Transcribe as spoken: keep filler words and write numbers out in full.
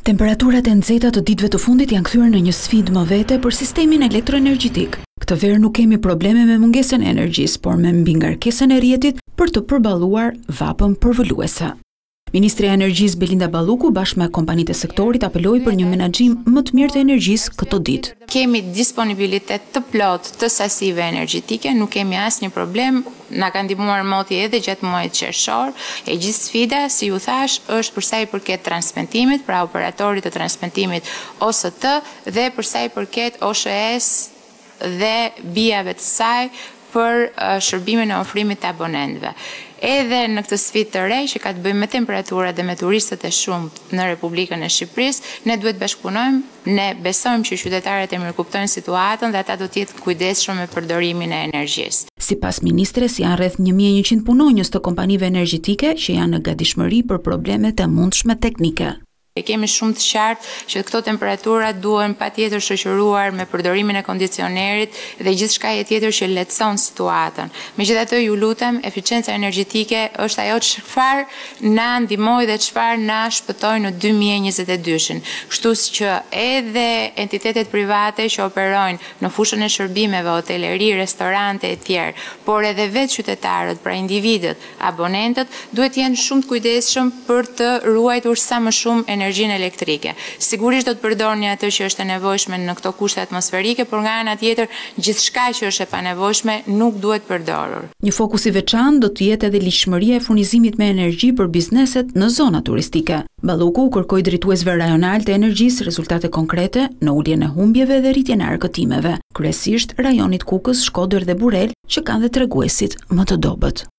Temperaturat e nxehta të ditëve të fundit janë kthyer në një sfidë më vete për sistemin elektroenergjetik. Këtë verë nuk kemi probleme me mungesën e energjisë, por me mbingarkesën e rrjetit për të përballuar vapën përvoluese. Ministrja e Energjisë Belinda Balluku bashkë me kompanitë e sektorit apeloi për një menaxhim më të mirë të energjisë këto ditë. Kemi disponibilitet të plot të sasive energjetike, nuk kemi asnjë problem, na ka ndihmuar moti edhe gjatë muajit qershor. E gjithë sfida, si ju thash, është për sa i përket transmetimit, pra operatorit të transmetimit O S T dhe për sa i përket O S H E dhe bijave të saj për uh, shërbimin e ofrimit të abonentëve. Edhe në këtë sfidë të re që ka të bëjmë me temperaturat dhe me turistët e shumtë në Republikën e Shqipërisë, ne duhet bashkëpunojmë, ne besojmë që qytetarët e mirëkuptojnë situatën dhe ata do të jetë kujdesshëm me përdorimin e energjisë. Sipas ministres, janë rreth një mijë e njëqind punonjës të kompanive energjetike që janë në gatishmëri për problemet e mundshme teknike. E kemi shumë të qartë që këto temperatura duhen patjetër shoqëruar me përdorimin e kondicionerit dhe gjithçka tjetër që lehtëson situatën. Megjithatë, ju lutem, eficienca energjetike është ajo çfarë na ndihmoi dhe çfarë na shpëtoi në dy mijë e njëzet e dy-shin. Kështu që edhe entitetet private që operojnë në fushën e shërbimeve, hoteleri, restorante e tjerë, por edhe vetë qytetarët, pra individët, abonentët, duhet të jenë shumë të kujdesshëm për të ruajtur sa më shumë energji energjinë elektrike. Sigurisht do të përdorni atë që është e nevojshme në këto kushte atmosferike, por nga ana tjetër gjithçka që është e panevojshme nuk duhet përdorur. Një fokus i veçantë do të jetë edhe ligjshmëria e furnizimit me energji për bizneset në zona turistike. Balluku kërkoi drejtuesve rajonal të energjisë rezultate konkrete në uljen e humbjeve dhe rritjen e arkëtimeve, kryesisht rajonit Kukës, Shkodër dhe Burel, që kanë dhe treguesit më të dobët.